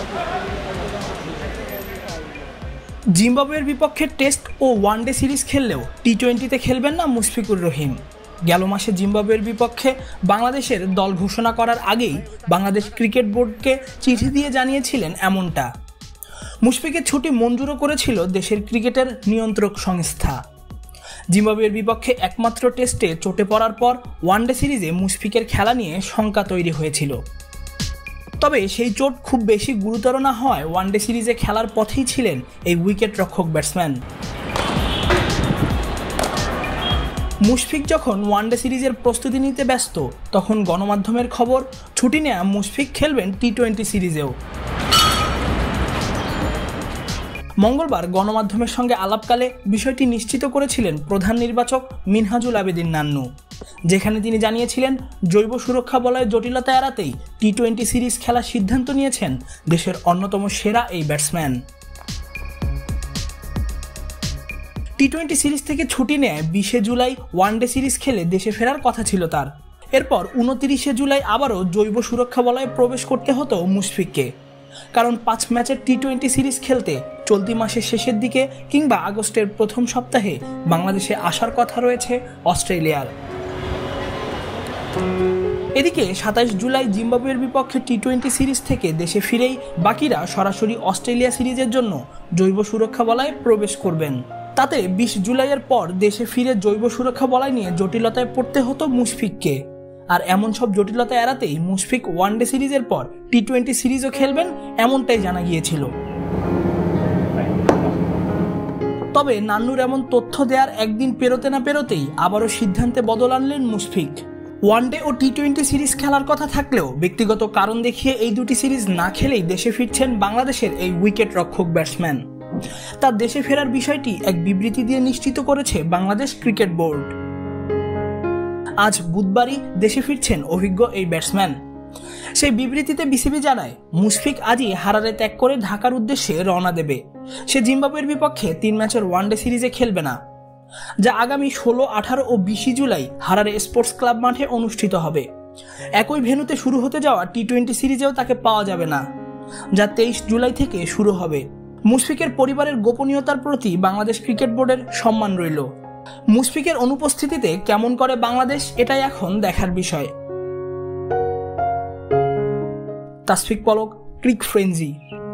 জিম্বাবুয়ের বিপক্ষে টেস্ট ও one day series খেললেও টি-20তে খেলবেন না মুশফিকুর রহিম। গেল মাসে জিম্বাবুয়ের বিপক্ষে বাংলাদেশের দল ঘোষণা করার আগেই বাংলাদেশ ক্রিকেট বোর্ডকে চিঠি দিয়ে জানিয়েছিলেন এমনটা। মুশফিকের ছুটি মঞ্জুরও করেছিল দেশের ক্রিকেটের নিয়ন্ত্রক সংস্থা। জিম্বাবুয়ের বিপক্ষে একমাত্র টেস্টে চোটে পড়ার পর ওয়ানডে সিরিজে মুশফিকের খেলা নিয়ে শঙ্কা তৈরি হয়েছিল। তবে সেই চোট খুব বেশি গুরুতর না হয় ওয়ানডে সিরিজে খেলার পথেই ছিলেন এই উইকেট রক্ষক ব্যাটসম্যান। মুশফিক যখন ওয়ানডে সিরিজের প্রস্তুতি নিতে ব্যস্ত, তখন গণমাধ্যমের খবর ছুটি নেওয়া মুশফিক খেলবেন টি-20 সিরিজেও। মঙ্গলবার গণমাধ্যমের সঙ্গে আলাপকালে বিষয়টি নিশ্চিত করেছিলেন প্রধান নির্বাচক মিনহাজুল আবেদিন নান্নু, যেখানে তিনি জানিয়েছিলেন জৈব সুরক্ষা বলয়ের জটিলতা এড়াতেই টি-20 সিরিজ খেলার সিদ্ধান্ত নিয়েছেন দেশের অন্যতম সেরা এই ব্যাটসম্যান। টি-20 সিরিজ থেকে ছুটি নেয় 20 জুলাই ওয়ানডে সিরিজ খেলে দেশে ফেরার কথা ছিল তার। এরপর 29 জুলাই আবারও জৈব সুরক্ষা বলয়ে প্রবেশ করতে হতো মুশফিককে, কারণ 5 ম্যাচের টি-20 সিরিজ খেলতে চলতি মাসের শেষের দিকে কিংবা আগস্টের প্রথম সপ্তাহে বাংলাদেশে আসার কথা রয়েছে অস্ট্রেলিয়ার। এদিকে 27 জুলাই জিম্বাবুয়ের বিপক্ষে টি-20 সিরিজ থেকে দেশে ফিরেই বাকিরা সরাসরি অস্ট্রেলিয়া সিরিজের জন্য জৈব সুরক্ষা বলয়ে প্রবেশ করবেন। তাতে 20 জুলাইয়ের পর দেশে ফিরে জৈব সুরক্ষা বলয় নিয়ে জটিলতায় পড়তে হতো মুশফিককে। আর এমন সব জটিলতা এড়াতেই মুশফিক ওয়ানডে সিরিজের পর টি-20 সিরিজও খেলবেন, এমনটাই জানা গিয়েছিল। তবে নান্নুর এমন তথ্য দেওয়ার একদিন পেরোতে না পেরোতেই আবারও সিদ্ধান্তে বদল আনলেন মুশফিক। ওয়ানডে ও টি-20 সিরিজ খেলার কথা থাকলেও ব্যক্তিগত কারণ দেখিয়ে এই দুটি সিরিজ না খেলেই দেশে ফিরছেন বাংলাদেশের এই উইকেট রক্ষক ব্যাটসম্যান। তার দেশে ফেরার বিষয়টি এক বিবৃতি দিয়ে নিশ্চিত করেছে বাংলাদেশ ক্রিকেট বোর্ড। আজ বুধবারই দেশে ফিরছেন অভিজ্ঞ এই ব্যাটসম্যান। সেই বিবৃতিতে বিসিবি জানায় মুশফিক আজই হারারে ত্যাগ করে ঢাকার উদ্দেশ্যে রওনা দেবে। সে জিম্বাবুয়ের বিপক্ষে 3 ম্যাচের ওয়ানডে সিরিজে খেলবে না, যা আগামী 16, 18 ও 20 জুলাই হারারে স্পোর্টস ক্লাব মাঠে অনুষ্ঠিত হবে। একই ভেন্যুতে শুরু হতে যাওয়া টি-20 সিরিজেও তাকে পাওয়া যাবে না, যা 23 জুলাই থেকে শুরু হবে। মুশফিকের পরিবারের গোপনীয়তার প্রতি বাংলাদেশ ক্রিকেট বোর্ডের সম্মান রইল। মুশফিকের অনুপস্থিতিতে কেমন করে বাংলাদেশ, এটাই এখন দেখার বিষয়। তাসফিক পলক, ক্রিকফ্রেঞ্জি।